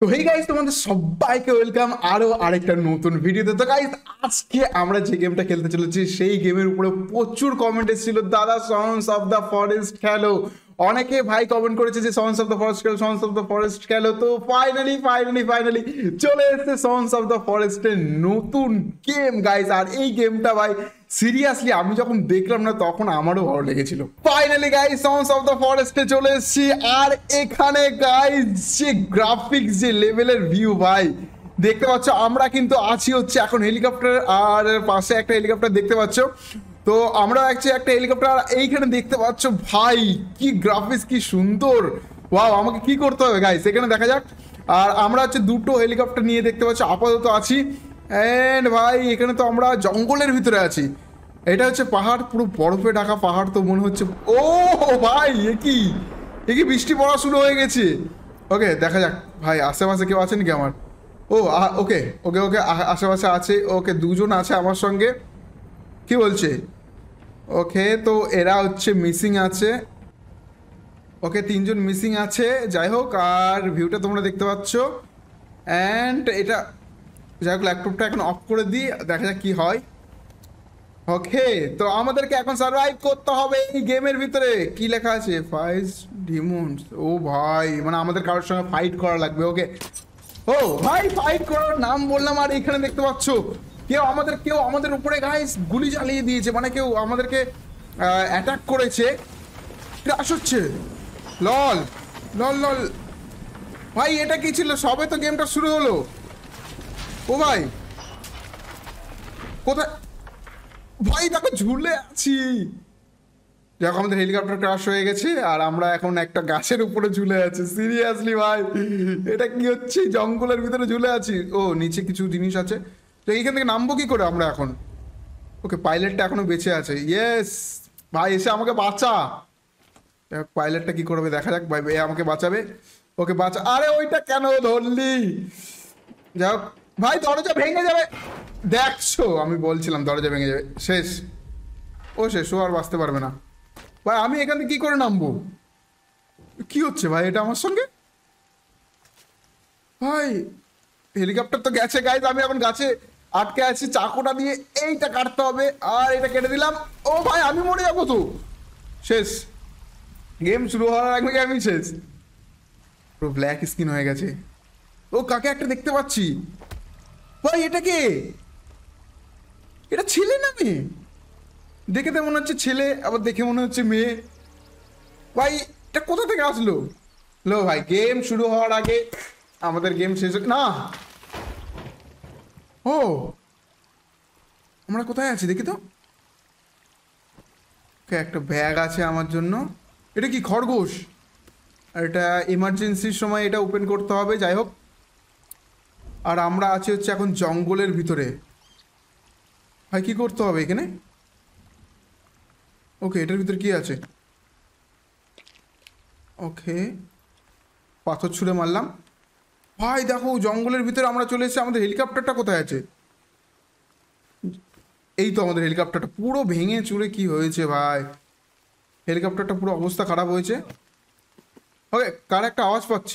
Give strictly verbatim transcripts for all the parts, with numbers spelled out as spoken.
তো hey guys, তোমাদের সবাইকে ওয়েলকাম আরো আরেকটা নতুন ভিডিওতে। তো গাইস, আজকে আমরা যে গেমটা খেলতে চলেছি সেই গেমের উপরে প্রচুর কমেন্ট এসেছিল, দাদা সন্স অফ দ্য ফরেস্ট খেলো। অনেকে ভাই কমেন্ট করেছে যে সন্স অফ দ্য ফরেস্ট খেলো, সন্স অফ দ্য ফরেস্ট খেলো। তো ফাইনালি ফাইনালি ফাইনালি চলে এসেছে সন্স অফ দ্য ফরেস্টের নতুন গেম গাইস। আর এই গেমটা ভাই সিরিয়াসলি আমি যখন দেখলাম না তখন আমারও ভালো লেগেছিল। Finally guys Sons of the ফরেস্টে চলে এসেছি। আর এখানে গাইস যে গ্রাফিক্স, যে লেভেলের ভিউ ভাই দেখতে পাচ্ছ, আমরা কিন্তু আছি হচ্ছে এখন হেলিকপ্টার, আর পাশে একটা হেলিকপ্টার দেখতে পাচ্ছ। তো আমরা অ্যাকচুয়ালি একটা হেলিকপ্টার এইখানে দেখতে পাচ্ছ ভাই, কি গ্রাফিক্স, কি সুন্দর। ওয়াও, আমাকে কি করতে হবে গাইস এখানে দেখা যাক। আর আমরা হচ্ছে দুটো হেলিকপ্টার নিয়ে দেখতে পাচ্ছ আপাতত আছি। অ্যান্ড ভাই এখানে তো আমরা জঙ্গলের ভিতরে আছি। এটা হচ্ছে পাহাড়, পুরো বরফে ঢাকা পাহাড়। তো মনে হচ্ছে ও ভাই, এ কি এ কি বৃষ্টি পড়া শুরু হয়ে গেছে। ওকে দেখা যাক ভাই, আশেপাশে কেউ আছেন কি আমার। ও ওকে ওকে ওকে আশেপাশে আছে। ওকে দুজন আছে আমার সঙ্গে। কি বলছে? ওকে, তো এরা হচ্ছে মিসিং আছে। ওকে, তিনজন মিসিং আছে। যাই হোক, আর ভিউটা তোমরা দেখতে পাচ্ছ। অ্যান্ড এটা যাই হোক, ল্যাপটপটা এখন অফ করে দিই, দেখা যাক কি হয়। ওকে, তো আমাদেরকে এখন সার্ভাইভ করতে হবে এই গেমের ভিতরে। কি লেখা আছে? ফাইজ ডিমন্স। ও ভাই, মানে আমাদের কারোর সঙ্গে ফাইট করা লাগবে। ওকে, ও ভাই ফাইট করার নাম বললাম, আর এখানে দেখতে পাচ্ছ কেউ আমাদের কেউ আমাদের উপরে গাইস গুলি চালিয়ে দিয়েছে, মানে কেউ আমাদেরকে অ্যাটাক করেছে। ক্রাশ হচ্ছে। লল লল লল ভাই, এটা কি ছিল? সবে তো গেমটা শুরু হলো। ও ভাই কোথায় ভাই, দেখো ঝুলে আছি। দেখো আমাদের হেলিকপ্টার ক্রাশ হয়ে গেছে, আর আমরা এখন একটা গাছের উপরে ঝুলে আছি। সিরিয়াসলি ভাই, এটা কি হচ্ছে? জঙ্গলের ভিতরে ঝুলে আছি। ও নিচে কিছু জিনিস আছে। তো এইখান থেকে নামবো কি করে আমরা এখন? ওকে, পাইলটটা এখনো বেঁচে আছে। ইয়েস ভাই, এসে আমাকে বাঁচা। পাইলটটা কি করবে দেখা যাক। ভাই এ আমাকে বাঁচাবে। ওকে বাঁচা। আরে ওইটা কেন ধরলি? যাই হোক ভাই, দরজা ভেঙে যাবে। দেখছো, আমি বলছিলাম দরজা ভেঙে যাবে। শেষ। ও শেষ, ও আর বাঁচতে পারবে না। ভাই আমি এখানে কি করে নামবো? কি হচ্ছে ভাই এটা আমার সঙ্গে? ভাই হেলিকপ্টার তো গেছে গাইজ, আমি এখন গাছে আটকে আছি। চাকুটা দিয়ে এইটা কাটতে হবে, আর এটা কেটে দিলাম। ও ভাই আমি মরে যাবো তো। শেষ, গেম শুরু হওয়ার আগে আমি শেষ। পুরো ব্ল্যাক স্কিন হয়ে গেছে। ও কাকে একটা দেখতে পাচ্ছি। ভাই এটা কে? এটা ছেলে না মেয়ে? দেখে তো মনে হচ্ছে ছেলে, আবার দেখে মনে হচ্ছে মেয়ে। ভাই এটা কোথা থেকে আসলো? লো ভাই, গেম শুরু হওয়ার আগে আমাদের গেম শেষ না। ও আমরা কোথায় আছি দেখি তো। একটা ব্যাগ আছে আমার জন্য। এটা কি খরগোশ? আর এটা ইমার্জেন্সির সময় এটা ওপেন করতে হবে। যাই হোক, আর আমরা আছি হচ্ছে এখন জঙ্গলের ভিতরে। ভাই কি করতে হবে এখানে? ওকে, এটার ভিতরে কি আছে? ওকে, পাথর ছুঁড়ে মারলাম। ভাই দেখো জঙ্গলের ভিতরে আমরা চলে এসেছি। আমাদের হেলিকপ্টারটা কোথায় আছে? এই তো আমাদের হেলিকপ্টারটা পুরো ভেঙে চুরে কি হয়েছে ভাই। হেলিকপ্টারটা পুরো অবস্থা খারাপ হয়েছে। ওকে, কার একটা আওয়াজ পাচ্ছি।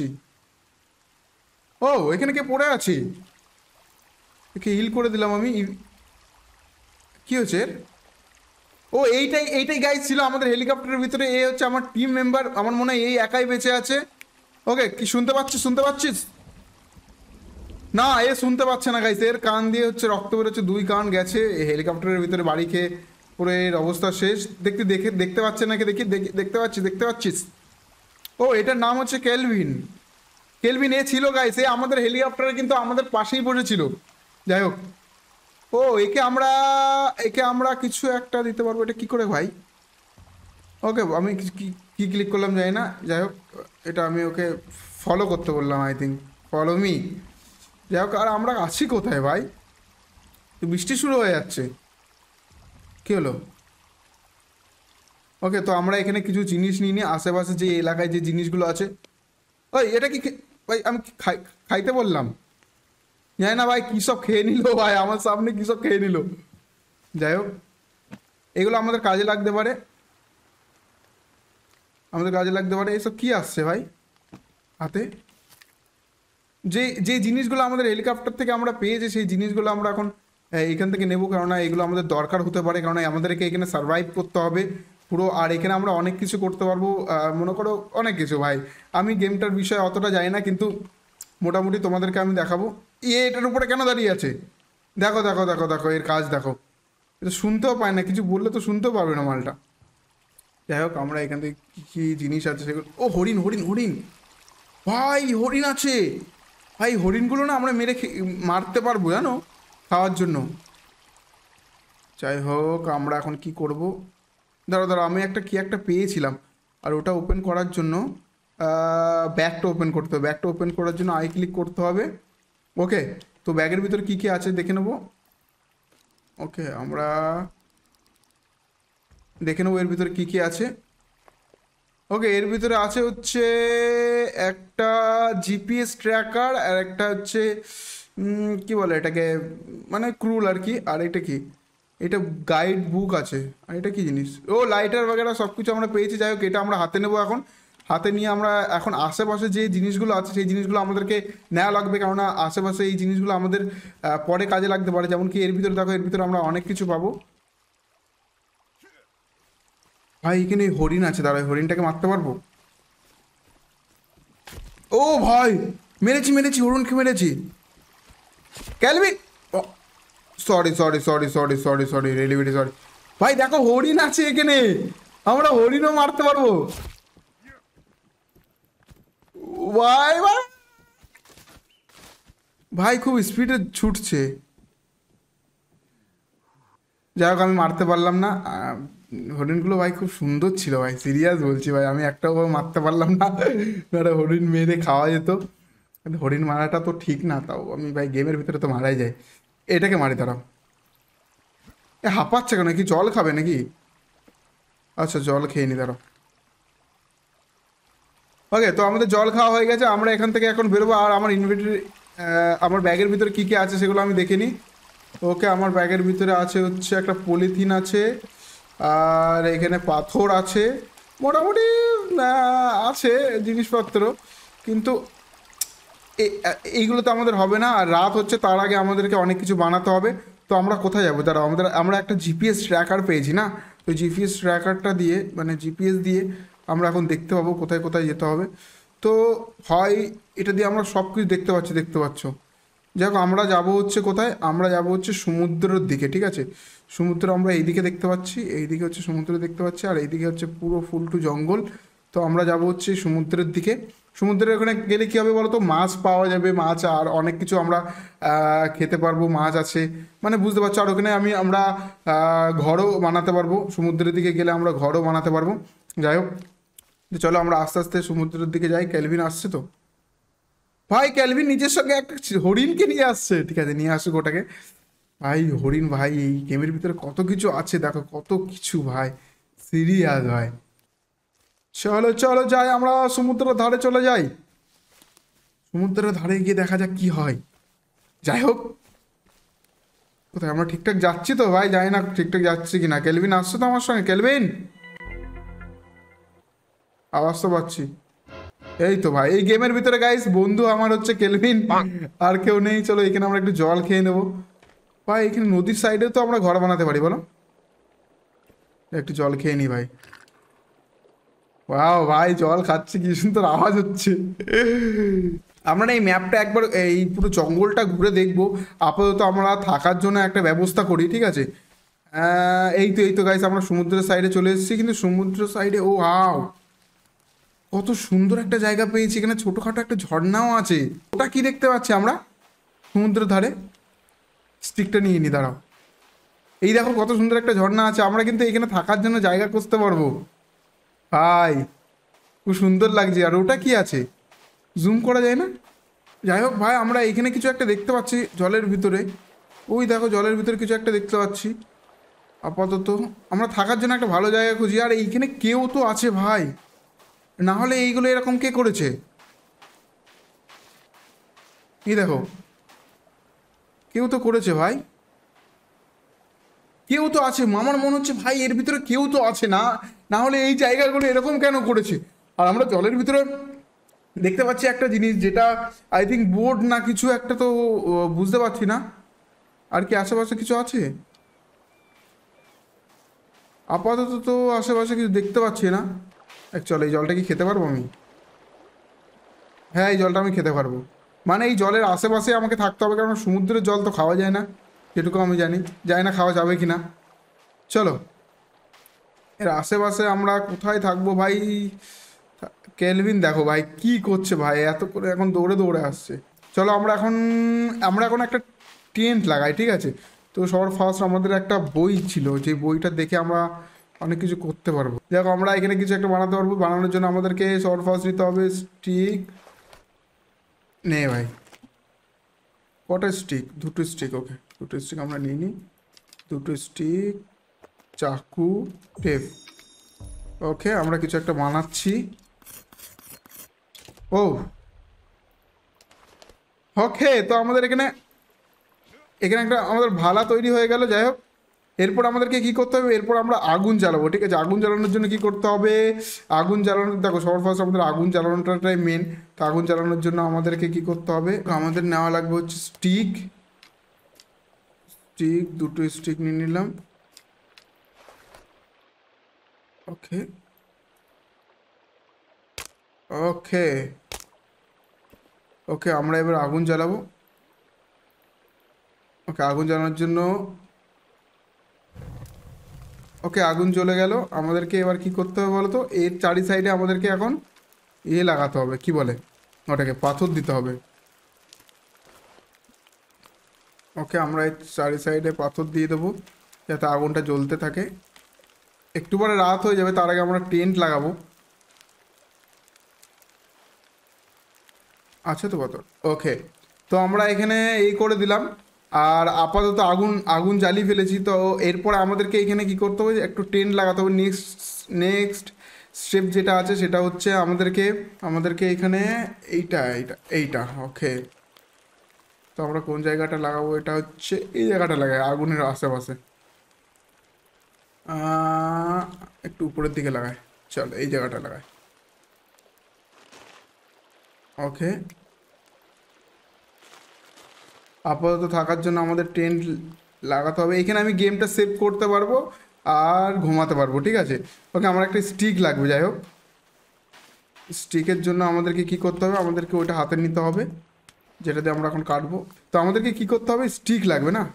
ও এখানে কে পড়ে আছে? একে হিল করে দিলাম আমি। কি হয়েছে? ও এইটাই এইটাই গাইজ ছিল আমাদের হেলিকপ্টারের ভিতরে। এ হচ্ছে আমার টিম মেম্বার। আমার মনে হয় এই একাই বেঁচে আছে। ওকে, কি শুনতে পাচ্ছিস? শুনতে পাচ্ছিস? না, এ শুনতে পাচ্ছে না গাইস। এর কান দিয়ে হচ্ছে রক্ত বেরোচ্ছে, দুই কান গেছে। হেলিকপ্টারের ভিতরে বাড়ি খেয়ে পুরো এর অবস্থা শেষ। দেখতে দেখে দেখতে পাচ্ছে নাকি দেখি। দেখতে পাচ্ছিস? দেখতে পাচ্ছিস? ও এটার নাম হচ্ছে কেলভিন। কেলভিন এ ছিল গাইস, এ আমাদের হেলিকপ্টারে কিন্তু আমাদের পাশেই বসেছিল। যাই হোক, ও একে আমরা একে আমরা কিছু একটা দিতে পারবো। এটা কি করে ভাই? ওকে, আমি কি কি ক্লিক করলাম জানি না। যাই হোক, এটা আমি ওকে ফলো করতে বললাম, আই থিঙ্ক ফলো মি। যাই হোক, আর আমরা আছি কোথায় ভাই? বৃষ্টি শুরু হয়ে যাচ্ছে। কি হলো? ওকে, তো আমরা এখানে কিছু জিনিস নিয়ে নিই। আশেপাশে যে এলাকায় যে জিনিসগুলো আছে। ওই এটা কি ভাই? আমি খাই খাইতে বললাম, জানি না ভাই কী সব খেয়ে নিল ভাই, আমার সামনে কী সব খেয়ে নিল। যাই হোক, এগুলো আমাদের কাজে লাগতে পারে। আমাদের কাজে লাগতে পারে। এসব কি আসছে ভাই হাতে? যে যে জিনিসগুলো আমাদের হেলিকপ্টার থেকে আমরা পেয়েছি সেই জিনিসগুলো আমরা এখন এখান থেকে নেবো, কেননা এগুলো আমাদের দরকার হতে পারে, কারণ আমাদেরকে এখানে সার্ভাইভ করতে হবে পুরো। আর এখানে আমরা অনেক কিছু করতে পারবো, মনে করো অনেক কিছু ভাই। আমি গেমটার বিষয়ে অতটা জানি না, কিন্তু মোটামুটি তোমাদেরকে আমি দেখাবো। ইয়ে এটার উপরে কেন দাঁড়িয়ে আছে? দেখো দেখো দেখো দেখো এর কাজ দেখো, এটা শুনতেও পায় না, কিছু বললে তো শুনতেও পারবে না মালটা। যাই হোক, আমরা এখান থেকে কী কী জিনিস আছে সেগুলো, ও হরিণ হরিণ হরিণ ভাই, হরিণ আছে ভাই। হরিণগুলো না আমরা মেরে মারতে পারবো জানো, খাওয়ার জন্য। যাই হোক, আমরা এখন কি করব? দাঁড়া দাঁড়া, আমি একটা কি একটা পেয়েছিলাম, আর ওটা ওপেন করার জন্য ব্যাগটা ওপেন করতে হবে। ব্যাগটা ওপেন করার জন্য আই ক্লিক করতে হবে। ওকে, তো ব্যাগের ভিতরে কী কী আছে দেখে নেবো। ওকে, আমরা দেখে নেবো এর ভিতরে কী কী আছে। ওকে, এর ভিতরে আছে হচ্ছে একটা জিপিএস ট্র্যাকার, আর একটা হচ্ছে কি বলে এটাকে, মানে ক্রুল আর কি। আর এটা কি, এটা গাইড বুক আছে। আর এটা কি জিনিস? ও লাইটার বাগেরা সব কিছু আমরা পেয়েছি। যাই হোক, এটা আমরা হাতে নেবো এখন। হাতে নিয়ে আমরা এখন আশেপাশে যে জিনিসগুলো আছে সেই জিনিসগুলো আমাদেরকে নেওয়া লাগবে, কেননা আশেপাশে এই জিনিসগুলো আমাদের পরে কাজে লাগতে পারে। যেমন কি এর ভিতরে দেখো, এর ভিতরে আমরা অনেক কিছু পাবো ভাই। এখানে হরিণ আছে, দাঁড়ায় হরিণটাকে মারতে পারবো? ও ভাই, মেরেছি মেরেছি হরিণকে মেরেছি। Calvin, sorry sorry sorry sorry sorry sorry really very sorry ভাই। দেখো হরিণ আছে এখানে, আমরা হরিণও মারতে পারবো ভাই। ভাই ভাই খুব স্পিডে ছুটছে। যাই হোক, আমি মারতে পারলাম না হরিণগুলো ভাই। খুব সুন্দর ছিল ভাই, সিরিয়াস বলছি ভাই, আমি একটাও মারতে পারলাম না। হরিণ মেরে খাওয়া যেত, কিন্তু হরিণ মারাটা তো ঠিক না। তাও আমি ভাই গেমের ভিতরে তো মারাই যায়। এটাকে মারি দাঁড়াও। এ হাঁপাচ্ছে কেন? কি জল খাবে নাকি? আচ্ছা, জল খেয়ে নি দাঁড়াও। ওকে, তো আমাদের জল খাওয়া হয়ে গেছে। আমরা এখান থেকে এখন বেরোবো। আর আমার ইনভেন্টরি, আমার ব্যাগের ভিতরে কী কী আছে সেগুলো আমি দেখে নিই। ওকে, আমার ব্যাগের ভিতরে আছে হচ্ছে একটা পলিথিন আছে, আর এখানে পাথর আছে, মোটামুটি আছে জিনিসপত্র। কিন্তু এইগুলো তো আমাদের হবে না। আর রাত হচ্ছে, তার আগে আমাদেরকে অনেক কিছু বানাতে হবে। তো আমরা কোথায় যাবো? তারা আমাদের, আমরা একটা জিপিএস ট্র্যাকার পেয়েছি না, তো জিপিএস ট্র্যাকারটা দিয়ে, মানে জিপিএস দিয়ে আমরা এখন দেখতে পাবো কোথায় কোথায় যেতে হবে। তো হয় এটা দিয়ে আমরা সব কিছু দেখতে পাচ্ছি, দেখতে পাচ্ছ। যাই হোক, আমরা যাবো হচ্ছে কোথায়? আমরা যাবো হচ্ছে সমুদ্রের দিকে, ঠিক আছে? সমুদ্র আমরা এইদিকে দেখতে পাচ্ছি, এইদিকে হচ্ছে সমুদ্র দেখতে পাচ্ছি, আর এইদিকে হচ্ছে পুরো ফুল টু জঙ্গল। তো আমরা যাবো হচ্ছে সমুদ্রের দিকে। সমুদ্রের ওখানে গেলে কী হবে বলো তো? মাছ পাওয়া যাবে, মাছ আর অনেক কিছু আমরা খেতে পারবো। মাছ আছে, মানে বুঝতে পারছো। আর ওখানে আমি আমরা ঘরও বানাতে পারবো। সমুদ্রের দিকে গেলে আমরা ঘরও বানাতে পারবো। যাই হোক, চলো আমরা আস্তে আস্তে সমুদ্রের দিকে যাই। ক্যালভিন আসছে তো ভাই, ক্যালভিন নিজের সঙ্গে একটা হরিণকে নিয়ে আসছে। ঠিক আছে, নিয়ে আসুক ওটাকে। ভাই হরিণ ভাই, এই গেমের ভিতরে কত কিছু আছে দেখো, কত কিছু ভাই, সিরিয়াস ভাই। চলো চলো যাই, আমরা সমুদ্রের ধারে চলে যাই। সমুদ্রের ধারে গিয়ে দেখা যাক কি হয়। যাই হোক, কোথায় আমরা ঠিকঠাক যাচ্ছি তো ভাই? যাই না ঠিকঠাক যাচ্ছি কিনা। ক্যালভিন আসছে তো আমার সঙ্গে? ক্যালভিন, আওয়াজ তো পাচ্ছি। এই তো ভাই, এই গেমের ভিতরে গাইস বন্ধু আমার হচ্ছে ক্যালভিন, আর কেউ নেই। চলো এখানে আমরা একটু জল খেয়ে নেবো ভাই। এখানে নদীর সাইডে তো আমরা ঘর বানাতে পারি, বলো? একটু জল খেয়ে নি ভাই। ওয়াও ভাই, জল খাচ্ছি, কি সুন্দর আওয়াজ হচ্ছে। আমরা এই ম্যাপটা একবার, এই পুরো জঙ্গলটা ঘুরে দেখবো। আপাতত আমরা থাকার জন্য একটা ব্যবস্থা করি, ঠিক আছে? এই তো এই তো গাইস, আমরা সমুদ্রের সাইডে চলে এসেছি। কিন্তু সমুদ্র সাইডে, ও আও, কত সুন্দর একটা জায়গা পেয়েছি। এখানে ছোটোখাটো একটা ঝর্ণাও আছে। ওটা কি দেখতে পাচ্ছি আমরা সমুদ্রের ধারে? স্টিকটা নিয়ে নি দাঁড়াও। এই দেখো কত সুন্দর একটা ঝর্ণা আছে। আমরা কিন্তু এখানে থাকার জন্য জায়গা খুঁজতে পারবো ভাই, খুব সুন্দর লাগছে। আর ওটা কি আছে? জুম করা যায় না? যাই হোক ভাই, আমরা এখানে কিছু একটা দেখতে পাচ্ছি জলের ভিতরে। ওই দেখো জলের ভিতরে কিছু একটা দেখতে পাচ্ছি। আপাতত আমরা থাকার জন্য একটা ভালো জায়গা খুঁজি। আর এইখানে কেউ তো আছে ভাই, না হলে এইগুলো এরকম কে করেছে? এই দেখো, কেউ তো করেছে ভাই, কেউ তো আছে। আমার মনে হচ্ছে ভাই এর ভিতরে কেউ তো আছে, না না হলে এই জায়গাগুলো এরকম কেন করেছে? আর আমরা জলের ভিতরে দেখতে পাচ্ছি একটা জিনিস যেটা আই থিঙ্ক বোর্ড না কিছু একটা, তো আহ, বুঝতে পারছি না। আর কি আশেপাশে কিছু আছে? আপাতত তো আশেপাশে কিছু দেখতে পাচ্ছি না। অ্যাকচুয়ালি এই জলটা কি খেতে পারবো আমি? হ্যাঁ, এই জলটা আমি খেতে পারবো। মানে এই জলের আশেপাশে আমাকে থাকতে হবে, কারণ সমুদ্রের জল তো খাওয়া যায় না, যেটুকু আমি জানি। জানি না খাওয়া যাবে কি না। চলো, এর আশেপাশে আমরা কোথায় থাকবো ভাই? কেলভিন দেখো ভাই কি করছে ভাই, এত করে এখন দৌড়ে দৌড়ে আসছে। চলো আমরা এখন আমরা এখন একটা টেন্ট লাগাই, ঠিক আছে? তো সবার ফার্স্ট আমাদের একটা বই ছিল, যে বইটা দেখে আমরা অনেক কিছু করতে পারবো। দেখো আমরা এখানে কিছু একটা বানাতে পারবো। বানানোর জন্য আমাদেরকে সবার ফার্স্ট নিতে হবে স্টিক। নে ভাই, কটা স্টিক? দুটো স্টিক, ওকে দুটো স্টিক আমরা নিয়ে নিই। দুটো স্টিক, চাকু, টেপ। ওকে, আমরা কিছু একটা বানাচ্ছি। ও ওকে, তো আমাদের এখানে এখানে একটা আমাদের ভালা তৈরি হয়ে গেল। যাই হোক, এরপর আমাদেরকে কি করতে হবে? এরপর আমরা আগুন জ্বালাবো, ঠিক আছে? আগুন জ্বালানোর জন্য কি করতে হবে? আগুন জ্বালানো, দেখো সবার ফার্স্ট আমাদের আগুন জ্বালানোটাই মেন। তো আগুন জ্বালানোর জন্য আমাদেরকে কি করতে হবে? আমাদের নেওয়া লাগবে হচ্ছে স্টিক। স্টিক, দুটো স্টিক নিয়ে নিলাম। ওকে ওকে ওকে, আমরা এবার আগুন জ্বালাবো। ওকে, আগুন জ্বালানোর জন্য ওকে আগুন জ্বলে গেল। আমাদেরকে এবার কি করতে হবে বলো তো? এর চারি সাইডে আমাদেরকে এখন ইয়ে লাগাতে হবে, কি বলে ওটাকে, পাথর দিতে হবে। ওকে, আমরা এই চারি সাইডে পাথর দিয়ে দেবো যাতে আগুনটা জ্বলতে থাকে। একটু পরে রাত হয়ে যাবে, তার আগে আমরা টেন্ট লাগাবো। আছে তো পাথর? ওকে, তো আমরা এখানে এই করে দিলাম। আর আপাতত আগুন আগুন জ্বালিয়ে ফেলেছি। তো এরপরে আমাদেরকে এখানে কি করতে হবে? একটু টেন্ট লাগাতে হবে। নেক্সট নেক্সট স্টেপ যেটা আছে সেটা হচ্ছে আমাদেরকে আমাদেরকে এখানে এইটা এইটা এইটা ওকে। তো আমরা কোন জায়গাটা লাগাবো? এটা হচ্ছে এই জায়গাটা লাগাই, আগুনের আশেপাশে। আহ, একটু উপরের দিকে লাগাই। চল এই জায়গাটা লাগাই। ওকে, আপাতত থাকার জন্য আমাদের টেন্ট লাগাতে হবে। এখানে আমি গেমটা সেভ করতে পারবো আর ঘুমাতে পারবো, ঠিক আছে? ওকে, আমার একটা স্টিক লাগবে। যাই হোক, স্টিকের জন্য আমাদেরকে কি করতে হবে? আমাদেরকে ওইটা হাতে নিতে হবে, যেটা দিয়ে আমরা এখন কাটবো। তো আমাদেরকে কি করতে হবে? স্টিক লাগবে না?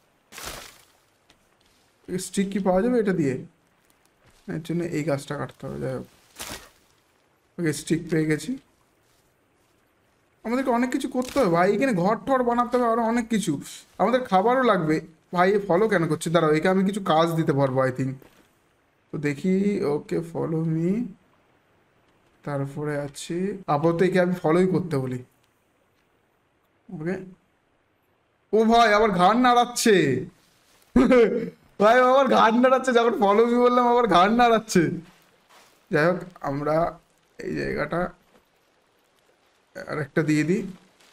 স্টিক কি পাওয়া যাবে এটা দিয়ে? এর জন্য এই গাছটা কাটতে হবে। যাই হোক, ওকে স্টিক পেয়ে গেছি। আমাদেরকে অনেক কিছু করতে হবে ভাই, এখানে ঘর টর বানাতে হবে, আরও অনেক কিছু। আমাদের খাবারও লাগবে। ভাই এ ফলো কেন করছে? দাঁড়াও, একে আমি কিছু কাজ দিতে পারবো আই থিঙ্ক। তো দেখি। Okay, follow me. তারপরে আছে, আপাতত একে আমি ফলোই করতে বলি। ওকে। ও ভাই আবার ঘাড় নাড়াচ্ছে। ভাই ও আবার ঘাড় নাড়াচ্ছে, যখন ফলো মি বললাম আবার ঘাড় নাড়াচ্ছে। যাই হোক, আমরা এই জায়গাটা আরেকটা দিয়ে দিই।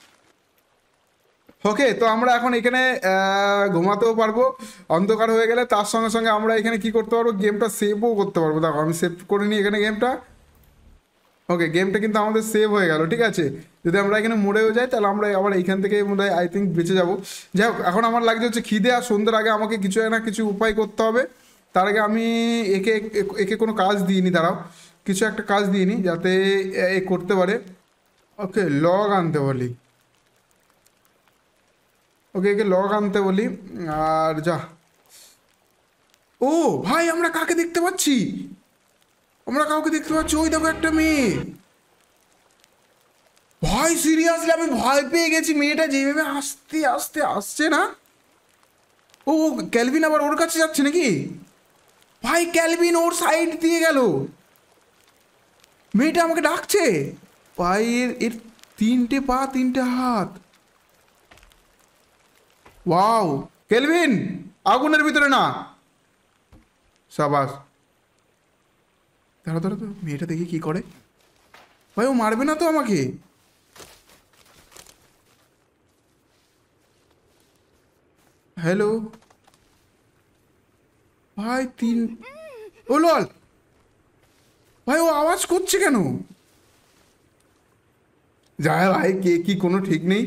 ওকে, তো আমরা এখন এখানে আহ, ঘুমাতেও পারবো অন্ধকার হয়ে গেলে। তার সঙ্গে সঙ্গে আমরা এখানে কি করতে পারবো? গেমটা সেভও করতে পারবো। দেখো আমি সেভ করে নিই এখানে গেমটা। ওকে, গেমটা কিন্তু আমাদের সেভ হয়ে গেল, ঠিক আছে? যদি আমরা এখানে মরেও যাই তাহলে আমরা আবার এইখান থেকে মনে হয় আই থিঙ্ক বেঁচে যাবো। যাই হোক, এখন আমার লাগছে হচ্ছে খিদে, আর সন্ধ্যের আগে আমাকে কিছু না কিছু উপায় করতে হবে। তার আগে আমি একে একে কোনো কাজ দিইনি, দাঁড়াও কিছু একটা কাজ দিইনি যাতে এ করতে পারে। ওকে, লগ আনতে বলি। ওকে, একে লগ আনতে বলি। আর যা। ও ভাই, আমরা কাকে দেখতে পাচ্ছি? আমরা কাউকে দেখতে পাচ্ছি, ওই দেখো একটা মেয়ে। ভাই সিরিয়াসলি আমি ভয় পেয়ে গেছি, মেয়েটা যেভাবে আস্তে আস্তে আসছে না। ও ক্যালভিন আবার ওর কাছে যাচ্ছে নাকি? ভাই ক্যালভিন ওর সাইড দিয়ে গেল। মেয়েটা আমাকে ডাকছে। ভাই এর এর তিনটে পা, তিনটে হাত। ওয়াও, ক্যালভিন আগুনের ভিতরে না। সাবাস। দাঁড়া দাঁড়া তো, মেয়েটা দেখি কি করে। ভাই ও মারবে না তো আমাকে? হ্যালো ভাই, তিন। ও লল, ভাই ও আওয়াজ করছে কেন? जाए भाई के की कोनो ठीक नहीं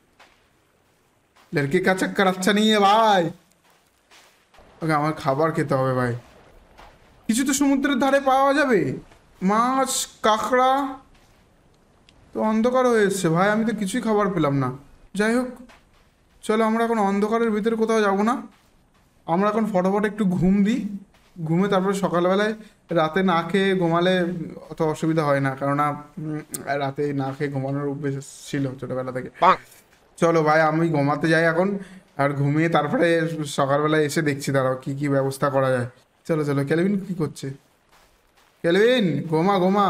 लड़के का चक्कर अच्छा नहीं है भाई ওকে আমার খাবার খেতে হবে ভাই কিছু তো সমুদ্রের ধারে পাওয়া যাবে মাছ কাঁকড়া তো অন্ধকার হয়ে এসছে ভাই আমি তো কিছুই খাবার পেলাম না যাই হোক চলো আমরা এখন অন্ধকারের ভিতরে কোথাও যাব না আমরা এখন ফটাফট একটু ঘুম দিই ঘুমে তারপরে সকালবেলায় রাতে না খেয়ে ঘুমালে অত অসুবিধা হয় না কেননা রাতে না খেয়ে ঘুমানোর অভ্যেস ছিল ছোটোবেলা থেকে চলো ভাই আমি ঘুমাতে যাই এখন আর ঘুমিয়ে তারপরে সকালবেলায় এসে দেখছি দাঁড়াও কী কী ব্যবস্থা করা যায় চলো চলো ক্যালভিন কী করছে ক্যালভিন ঘুমা ঘুমা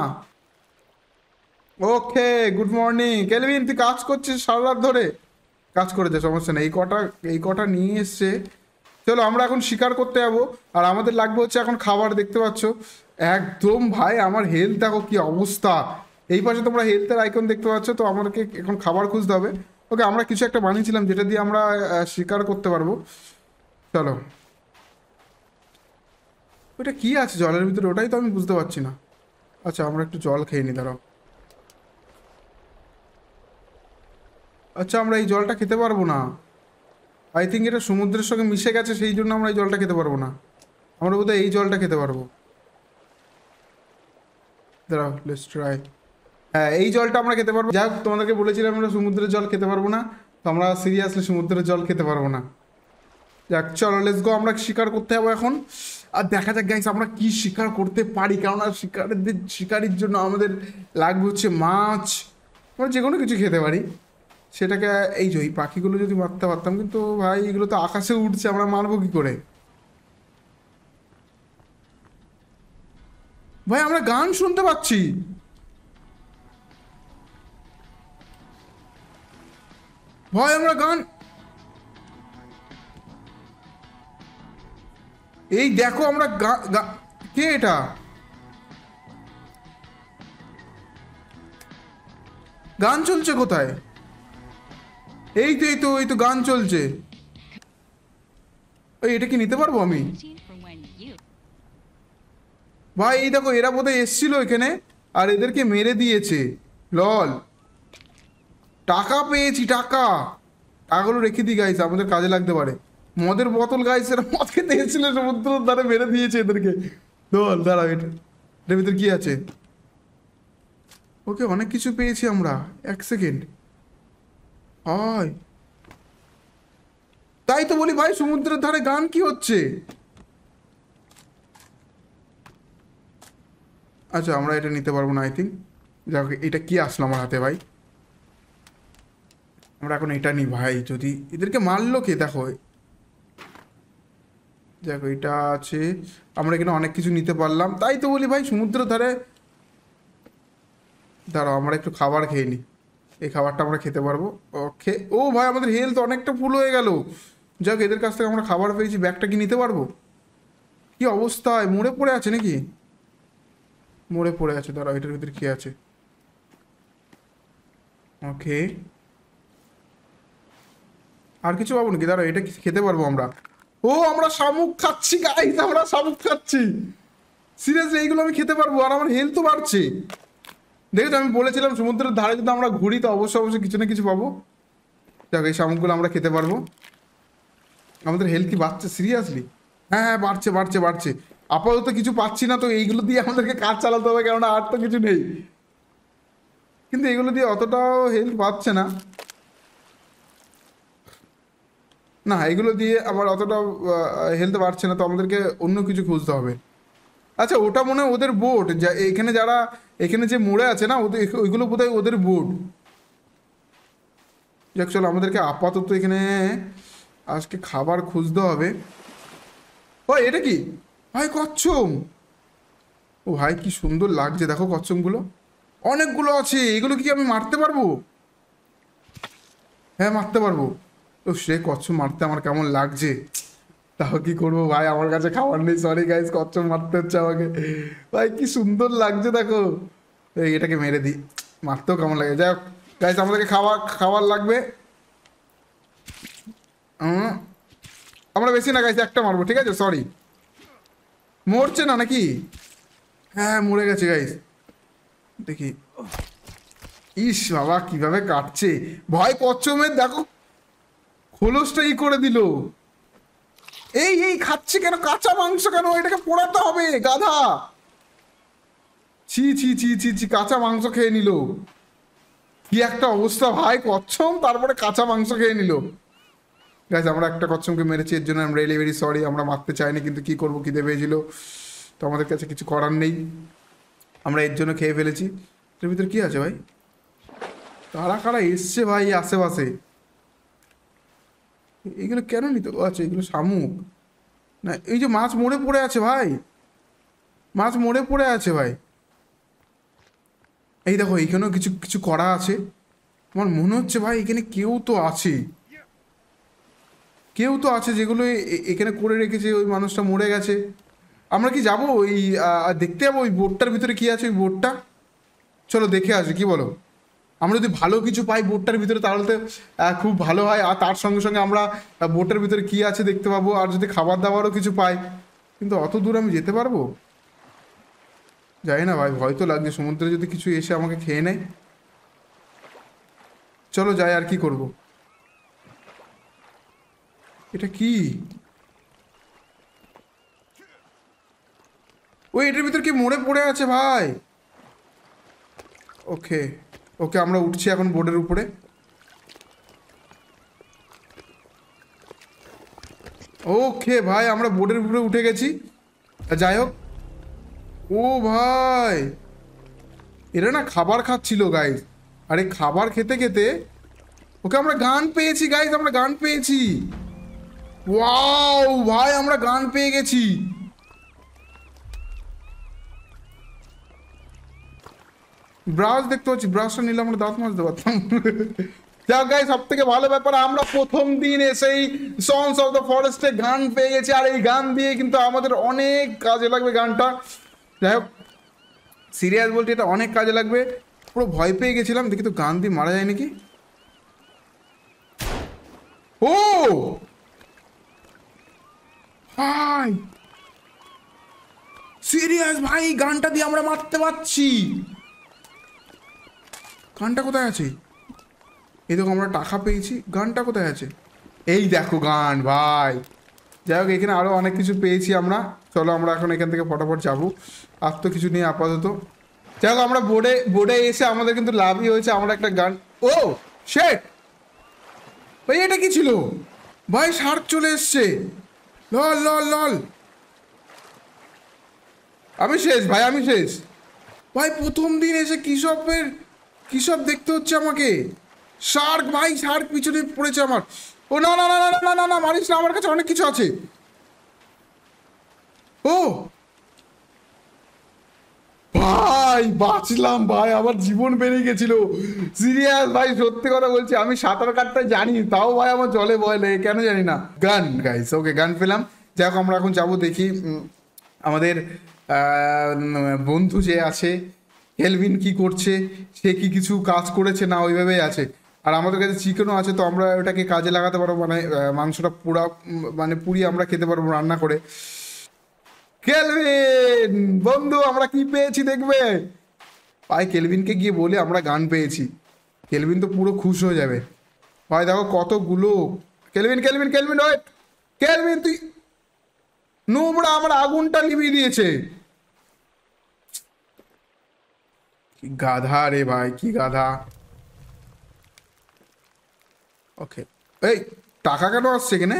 ওকে গুড মর্নিং ক্যালভিন তুই কাজ করছিস সারা রাত ধরে কাজ করেছে সমস্যা নেই এই কটা এই কটা নিয়ে এসছে চলো আমরা এখন শিকার করতে যাবো আর আমাদের লাগবে হচ্ছে এখন খাবার দেখতে পাচ্ছ একদম ভাই আমার হেলথ দেখো কি অবস্থা এই পাশে তোমরা হেলথের আইকন দেখতে পাচ্ছ তো আমাদেরকে এখন খাবার খুঁজতে হবে ওকে আমরা কিছু একটা বানিয়েছিলাম যেটা দিয়ে আমরা শিকার করতে পারবো চলো ওটা কি আছে জলের ভিতরে ওটাই তো আমি বুঝতে পারছি না আচ্ছা আমরা একটু জল খেয়ে নিই দাঁড়াও আচ্ছা আমরা এই জলটা খেতে পারবো না আই থিঙ্ক এটা সমুদ্রের সঙ্গে মিশে গেছে সেই জন্য আমরা এই জলটা খেতে পারবো না আমরা বোধহয় এই জলটা খেতে পারবো দাঁড়াও লেটস ট্রাই হ্যাঁ এই জলটা আমরা খেতে পারবো যাই হোক তোমাদেরকে বলেছিলাম আমরা সমুদ্রের জল খেতে পারবো না তো আমরা সিরিয়াসলি সমুদ্রের জল খেতে পারবো না যাক চলো লেটস গো আমরা শিকার করতে যাবো এখন আর দেখা যাক গাইস আমরা কি শিকার করতে পারি কেননা শিকারের শিকারির জন্য আমাদের লাগবে হচ্ছে মাছ আমরা যে কোনো কিছু খেতে পারি সেটাকে এই যে এই পাখিগুলো যদি মারতে পারতাম কিন্তু ভাই এগুলো তো আকাশে উঠছে আমরা মারবো কি করে ভাই আমরা গান শুনতে পাচ্ছি ভাই আমরা গান এই দেখো আমরা কে এটা গান চলছে কোথায় এই তো এই তো এই তো গান চলছে ওই এটা কি নিতে পারবো আমি ভাই এই দেখো এরা বোধহয় এসছিল এখানে আর এদেরকে মেরে দিয়েছে লল টাকা পেয়েছি টাকা টাকাগুলো রেখে দিই গাইস আমাদের কাজে লাগতে পারে মদের বোতল গাইস এরা মদ খেতে এসেছিল সমুদ্র দ্বারা মেরে দিয়েছে এদেরকে লল দাঁড়াও এটা এটার ভিতরে কি আছে ওকে অনেক কিছু পেয়েছি আমরা এক সেকেন্ড হয় তাই তো বলি ভাই সমুদ্রের ধারে গান কি হচ্ছে আচ্ছা আমরা এটা নিতে পারবো না আই থিঙ্ক যাক এটা কি আসলো আমার হাতে ভাই আমরা এখন এটা নিই ভাই যদি এদেরকে মারলো কে দেখো দেখো এটা আছে আমরা এখানে অনেক কিছু নিতে পারলাম তাই তো বলি ভাই সমুদ্রের ধারে দাঁড়াও আমরা একটু খাবার খেয়ে নিই এই খাবারটা আমরা খেতে পারবো ওকে ও ভাই আমাদের হেলথ অনেকটা ফুল হয়ে গেল যাক এদের কাছ থেকে আমরা খাবার পেয়েছি ব্যাগটা কি নিতে পারবো কি অবস্থায় মরে পড়ে আছে নাকি মরে পড়ে আছে দাঁড়াও এটার ভিতরে কি আছে ওকে আর কিছু পাবো নাকি দাঁড়াও এটা খেতে পারবো আমরা ও আমরা শামুক খাচ্ছি গাইস আমরা শামুক খাচ্ছি সিরিয়াসলি এইগুলো আমি খেতে পারবো আর আমার হেলথও বাড়ছে দেখেছো আমি বলেছিলাম সমুদ্রের ধারে যদি আমরা ঘুরি তো অবশ্যই অবশ্যই কিছু না কিছু পাবো দেখ এই শামুকগুলো আমরা খেতে পারবো আমাদের হেলথ কি বাড়ছে সিরিয়াসলি হ্যাঁ হ্যাঁ বাড়ছে বাড়ছে বাড়ছে আপাতত কিছু পাচ্ছি না তো এইগুলো দিয়ে আমাদেরকে কাজ চালাতে হবে কেননা আর তো কিছু নেই কিন্তু এগুলো দিয়ে অতটাও হেলথ পাচ্ছে না না এগুলো দিয়ে আবার অতটাও হেলথ বাড়ছে না তো আমাদেরকে অন্য কিছু খুঁজতে হবে আচ্ছা ওটা মনে হয় ওদের বোট যা এখানে যারা এখানে যে মোড়ে আছে না ওদের ওইগুলো বোধহয় ওদের বোট যাক চলো আমাদেরকে আপাতত এখানে আজকে খাবার খুঁজতে হবে ও এটা কি ভাই কচ্ছম ও ভাই কি সুন্দর লাগছে দেখো কচ্ছমগুলো অনেকগুলো আছে এগুলো কি আমি মারতে পারবো হ্যাঁ মারতে পারবো তো সে কচ্ছম মারতে আমার কেমন লাগছে তাও কি করবো ভাই আমার কাছে খাবার নেই সরি গাইস কচ্ছম মারতে হচ্ছে আমাকে ভাই কি সুন্দর লাগছে দেখো এই এটাকে মেরে দিই মারতেও কেমন লাগে যাই হোক গাইস আমাদেরকে খাবার খাবার লাগবে আমরা বেশি না গাইস একটা মারবো ঠিক আছে সরি মরছে না নাকি হ্যাঁ মরে গেছে গাইস দেখি ইস বাবা কিভাবে কাটছে ভয় কচ্ছমের, দেখো খোলসটা ই করে দিল। এই এই খাচ্ছে কেন কাঁচা মাংস কেন? এটাকে পোড়াতে হবে গাধা। ছি ছি ছি ছি ছি কাঁচা মাংস খেয়ে নিল। কি একটা অবস্থা ভাই কচ্ছম, তারপরে কাঁচা মাংস খেয়ে নিল। গাইজ আমরা একটা কচ্ছমকে মেরেছি, এর জন্য আমরা রিয়েলি ভেরি সরি। আমরা মারতে চাইনি কিন্তু কি করবো, খিদে পেয়েছিল তো আমাদের কাছে কিছু করার নেই, আমরা এর জন্য খেয়ে ফেলেছি। এর ভিতরে কি আছে ভাই? কারা কারা এসছে ভাই আশেপাশে? এগুলো কেন নিতে? আচ্ছা এগুলো শামুক না, এই যে মাছ মরে পড়ে আছে ভাই, মাছ মরে পড়ে আছে ভাই। এই দেখো এইখানেও কিছু কিছু করা আছে। আমার মনে হচ্ছে ভাই এখানে কেউ তো আছে, কেউ তো আছে যেগুলো এখানে করে রেখেছে। ওই মানুষটা মরে গেছে। আমরা কি যাবো ওই দেখতে যাবো ওই বোটটার ভিতরে কি আছে? ওই বোটটা চলো দেখে আসি, কি বলো? আমরা যদি ভালো কিছু পাই বোটটার ভিতরে তাহলে তো খুব ভালো হয়, আর তার সঙ্গে সঙ্গে আমরা বোটের ভিতরে কি আছে দেখতে পাবো, আর যদি খাবার দাবারও কিছু পাই। কিন্তু অত দূর আমি যেতে পারবো? জানি না ভাই, ভয় তো লাগছে সমুদ্রে যদি কিছু এসে আমাকে খেয়ে নেয়। চলো যাই, আর কি করব। এটা কি? ওই এটার ভিতর কি মরে পড়ে আছে ভাই? ওকে ওকে আমরা উঠছি এখন বোর্ডের উপরে। ওকে ভাই আমরা বোর্ডের উপরে উঠে গেছি। যাই হোক, ও ভাই এরা না খাবার খাচ্ছিল গাইজ, আর এই খাবার খেতে খেতে ওকে আমরা গান পেয়েছি গাইজ, আমরা গান পেয়েছি। ওয়াও ভাই আমরা গান পেয়ে গেছি। ব্রাশ দেখতে পাচ্ছি, ব্রাশটা নিলে আমরা দাঁত মাজতে পারতাম। যাক গাইস, সব থেকে ভালো ব্যাপার আমরা প্রথম দিন এসেই সংস অফ দ্য ফরেস্টে গান পেয়ে গেছি, আর এই গান দিয়ে কিন্তু আমাদের অনেক কাজে লাগবে গানটা। যাই হোক সিরিয়াস বলতে এটা অনেক কাজে লাগবে। পুরো ভয় পেয়ে গেছিলাম, দেখি তো গান দিয়ে মারা যায় নাকি। ও ভাই সিরিয়াস ভাই, গানটা দিয়ে আমরা মারতে পারছি। গানটা কোথায় আছে? এই দেখো আমরা টাকা পেয়েছি, গানটা কোথায় আছে? এই দেখো গান ভাই। যাই হোক এখানে আরও অনেক কিছু পেয়েছি আমরা। চলো আমরা এখন এখান থেকে ফটাফট যাবো, আর তো কিছু নেই আপাতত। যাই হোক আমরা বোর্ডে বোর্ডে এসে আমাদের কিন্তু লাভই হয়েছে, আমরা একটা গান। ও শেট ভাই, এটা কি ছিল ভাই? শার্ক চলে এসছে। লল লল লল, আমি শেষ ভাই, আমি শেষ ভাই। প্রথম দিন এসে কী সবের কী সব দেখতে হচ্ছে আমাকে। শার্ক ভাই, শার্ক পিছনে পড়েছে আমার। ও না না না না না না না মারিস না, আমার কাছে অনেক কিছু আছে। ও ভাই বাঁচলাম ভাই, আমার জীবন বেরিয়ে গেছিল। সিরিয়াস ভাই সত্যি কথা বলছি, আমি সাঁতার কাটতে জানি তাও ভাই আমার জলে ভয় লাগে কেন জানি না। গান গাইস, ওকে গান পেলাম। যাই হোক আমরা এখন যাবো দেখি আমাদের বন্ধু যে আছে কেলভিন কি করছে, সে কি কিছু কাজ করেছে না ওইভাবেই আছে। আর আমাদের কাছে চিকেনও আছে, তো আমরা ওটাকে কাজে লাগাতে পারবো, মানে মাংসটা পুরা মানে পুড়িয়ে আমরা খেতে পারবো রান্না করে। কেলভিন বন্ধু আমরা কি পেয়েছি দেখবে ভাই? কেলভিনকে গিয়ে বলে আমরা গান পেয়েছি, কেলভিন তো পুরো খুশ হয়ে যাবে ভাই। দেখো কতগুলো। কেলভিন কেলভিন কেলভিন ওই কেলভিন তুই নোবড়া আমার আগুনটা নিভিয়ে দিয়েছে। কি গাধা রে ভাই, কি গাধা। ওকে এই টাকা কেন আসছে এখানে?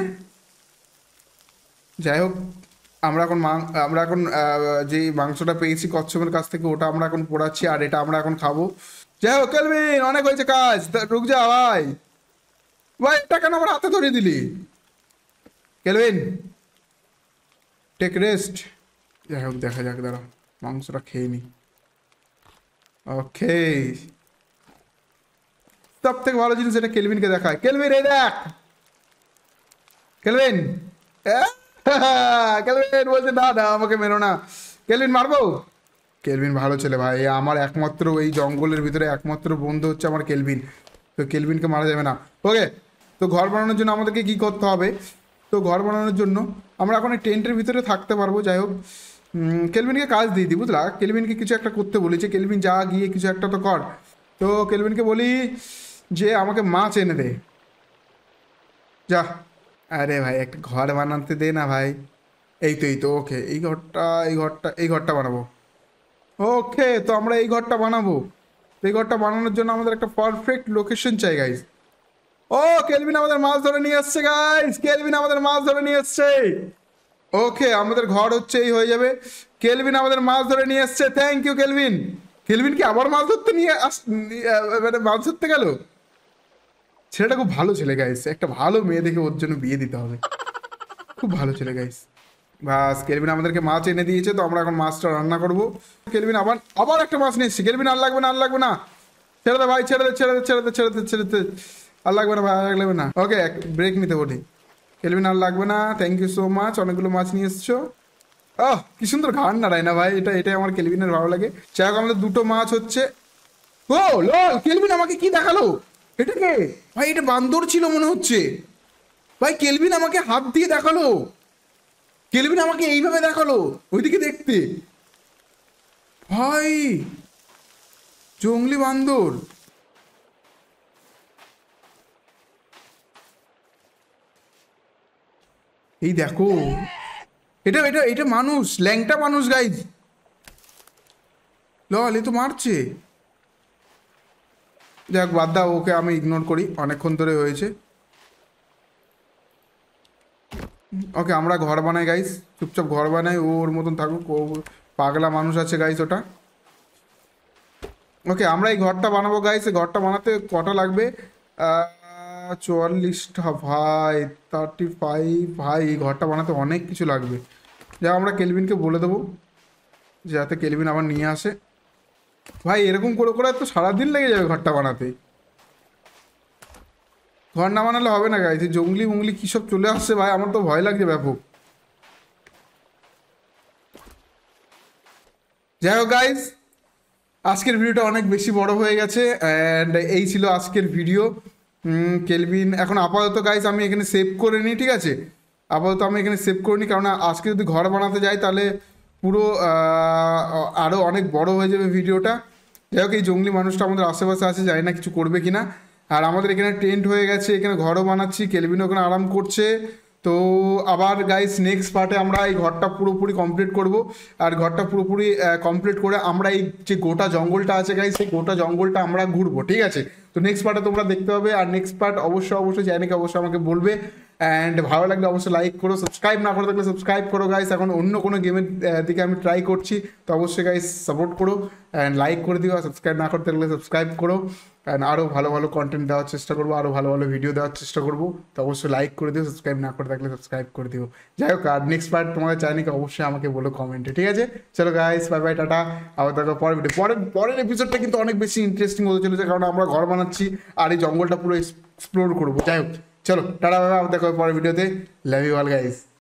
যাই হোক আমরা এখন আমরা এখন যে মাংসটা পেয়েছি কচ্ছপের কাছ থেকে ওটা আমরা এখন পোড়াচ্ছি, আর এটা আমরা এখন খাবো। যাই হোক কেলভিন অনেক হয়েছে কাজ, রুক যা ভাই। ভাই এটা কেন আমার হাতে ধরে দিলি? Kelvin take rest. যাই হোক দেখা যাক, দাঁড়া মাংসটা খেয়ে নি। ওকে সব থেকে ভালো জিনিস এটা কেলভিনকে দেখায়। কেলভিন এই দেখ, কেলভিন কেলভিন বলছে না না আমাকে মেরো না। কেলভিন মারবো? কেলভিন ভালো ছেলে ভাই, আমার একমাত্র এই জঙ্গলের ভিতরে একমাত্র বন্ধু হচ্ছে আমার কেলভিন, তো কেলভিনকে মারা যাবে না। ওকে তো ঘর বানানোর জন্য আমাদেরকে কি করতে হবে? তো ঘর বানানোর জন্য আমরা এখন এই টেন্টের ভিতরে থাকতে পারবো। যাই হোক কেলভিনকে কাজ দিয়ে দিই বুঝলা, কেলভিনকে কিছু একটা করতে বলেছে। কেলভিন যা গিয়ে কিছু একটা তো কর। তো কেলভিনকে বলি যে আমাকে মাছ এনে দে, যা। আরে ভাই একটা ঘর বানাতে দে না ভাই। এই তো এই তো ওকে, এই ঘরটা এই ঘরটা এই ঘরটা বানাবো। ওকে, তো আমরা এই ঘরটা বানাবো। তো এই ঘরটা বানানোর জন্য আমাদের একটা পারফেক্ট লোকেশন চাই গাইজ। ও কেলভিন আমাদের মাছ ধরে নিয়ে এসছে গাইজ, কেলভিন আমাদের মাছ ধরে নিয়ে এসছে। ওকে, আমাদের ঘর হচ্ছে এই হয়ে যাবে। কেলভিন আমাদের মাছ ধরে নিয়ে এসছে, থ্যাংক ইউ কেলভিন। কেলভিন কি আবার মাছ ধরতে নিয়ে আস মানে মাছ ধরতে গেল? ছেলেটা খুব ভালো ছেলে গাইস, একটা ভালো মেয়ে দেখে ওর জন্য বিয়ে দিতে হবে। খুব ভালো ছেলে গাইস। বাস, কেলভিন আমাদেরকে মাছ এনে দিয়েছে, তো আমরা এখন মাছটা রান্না করব। কেলভিন আবার আবার একটা মাছ নিয়ে এসছি। কেলভিন আর লাগবে না, আর লাগবে না, ছেড়ে দে ভাই, ছেড়ে দে ছেড়ে দে ছেড়ে দে ছেড়ে দে ছেড়ে দে, আর লাগবে না ভাই, আর লাগবে না। ওকে, ব্রেক নিতে বলি। কেলভিন আর লাগবে না, থ্যাংক ইউ সো মাচ, অনেকগুলো মাছ নিয়ে এসছো। আহ কি সুন্দর ঘাড় নাড়ায় না ভাই, এটা এটাই আমার কেলভিনের ভালো লাগে। যাই হোক, আমাদের দুটো মাছ হচ্ছে। ও লল, কেলভিন আমাকে কি দেখালো? এটা কে ভাই? এটা বান্দর ছিল মনে হচ্ছে ভাই। কেলভিন আমাকে হাত দিয়ে দেখালো, কেলভিন আমাকে এইভাবে দেখালো ওইদিকে দেখতে। ভাই জঙ্গলি বান্দর। এই দেখো, এটা এটা এটা মানুষ, ল্যাংটা মানুষ গাইজ। লল, এ তো মারছে। যাক বাদ দাও, ওকে আমি ইগনোর করি, অনেকক্ষণ ধরে হয়েছে। ওকে, আমরা ঘর বানাই গাইস, চুপচাপ ঘর বানাই, ওর মতন থাকুক, ও পাগলা মানুষ আছে গাইস ওটা। ওকে, আমরা এই ঘরটা বানাবো গাইস। এই ঘরটা বানাতে কটা লাগবে? চুয়াল্লিশটা ভাই, থার্টি ফাইভ ভাই। এই ঘরটা বানাতে অনেক কিছু লাগবে। যা, আমরা কেলভিনকে বলে দেবো যাতে কেলভিন আবার নিয়ে আসে। ভাই এরকম করে করে তো সারাদিন লেগে যাবে ঘরটা বানাতে। ঘর না বানালে হবে না গাইস, জঙ্গলি মঙ্গলি কী সব চলে আসছে ভাই, আমার তো ভয় লাগছে ব্যাপক। যাই হোক গাইস, আজকের ভিডিওটা অনেক বেশি বড় হয়ে গেছে, অ্যান্ড এই ছিল আজকের ভিডিও। কেলভিন এখন আপাতত গাইস আমি এখানে সেভ করে নিই, ঠিক আছে? আপাতত আমি এখানে সেভ করে নিই, কারণ আজকে যদি ঘর বানাতে যাই তাহলে পুরো আরও অনেক বড় হয়ে যাবে ভিডিওটা। যাই হোক, এই জঙ্গলি মানুষটা আমাদের আশেপাশে আছে, জানি না কিছু করবে কি না। আর আমাদের এখানে টেন্ট হয়ে গেছে, এখানে ঘরও বানাচ্ছি, কেলভিনও ওখানে আরাম করছে। তো আবার গাইস নেক্সট পার্টে আমরা এই ঘরটা পুরোপুরি কমপ্লিট করব। আর ঘরটা পুরোপুরি কমপ্লিট করে আমরা এই যে গোটা জঙ্গলটা আছে গাইস, সেই গোটা জঙ্গলটা আমরা ঘুরবো, ঠিক আছে? তো নেক্সট পার্টে তোমরা দেখতে হবে। আর নেক্সট পার্ট অবশ্যই অবশ্যই চ্যানেলকে অবশ্যই আমাকে বলবে, অ্যান্ড ভালো লাগলে অবশ্যই লাইক করো, সাবস্ক্রাইব না করে থাকলে সাবস্ক্রাইব করো গাইস। এখন অন্য কোনো গেমের দিকে আমি ট্রাই করছি, তো অবশ্যই গাইস সাপোর্ট করো, অ্যান্ড লাইক করে দিও। আর সাবস্ক্রাইব না করতে থাকলে সাবস্ক্রাইব করো, অ্যান্ড আরও ভালো ভালো কন্টেন্ট দেওয়ার চেষ্টা করবো, আরও ভালো ভালো ভিডিও দেওয়ার চেষ্টা করবো। তো অবশ্যই লাইক করে দিও, সাবস্ক্রাইব না করে থাকলে সাবস্ক্রাইব করে দিও। যাই হোক, আর নেক্সট পার্ট তোমাদের চ্যানেলকে অবশ্যই আমাকে বলো কমেন্টে, ঠিক আছে? চলো গাইস, বাই বাই, টাটা। আবার দেখো পরের ভিডিও। পরের পরের এপিসোডটা কিন্তু অনেক বেশি ইন্টারেস্টিং হতে চলেছে, কারণ আমরা ঘর বানাচ্ছি আর এই জঙ্গলটা পুরো এক্সপ্লোর করবো। যাই হোক, চলো টাটা, বাই বাই, দেখো পরের ভিডিওতে। Love you all guys.